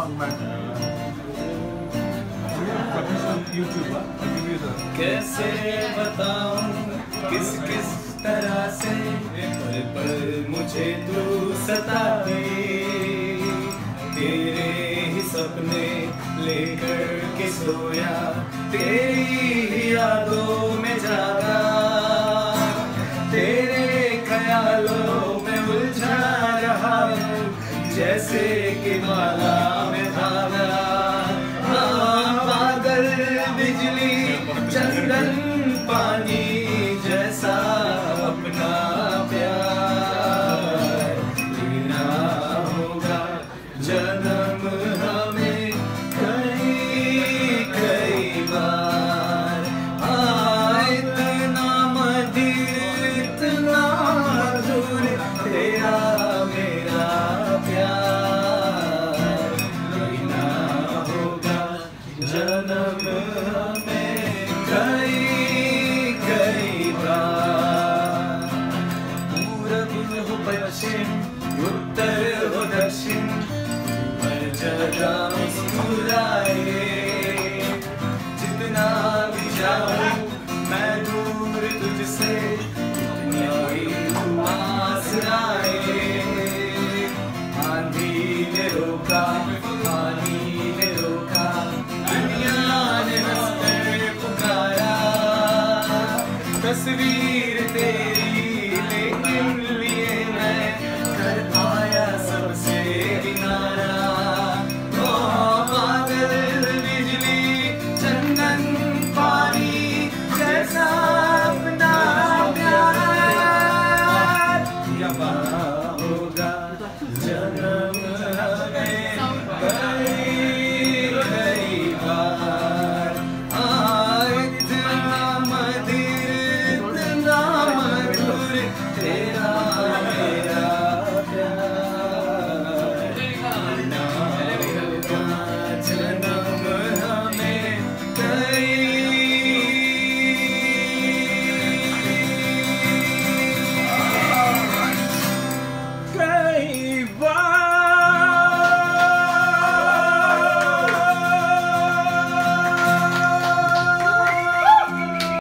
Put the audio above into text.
कैसे बताऊं किस किस तरह से पल पल मुझे तू सताए, तेरे ही सपने लेकर के सोया, तेरी ही यादों में जागा, तेरे ख्यालों में उलझा रहा हूँ जैसे कि माला में धागा। पागल बिजली चंदन पानी जैसा अपना प्यार लेना होगा जन्म हमें कई कई बार। इतना मधुर इतना दूर तेरा मेरा प्यार लेना होगा जन्म हमें कई कई बार। पूरब हो पश्चिम उत्तर हो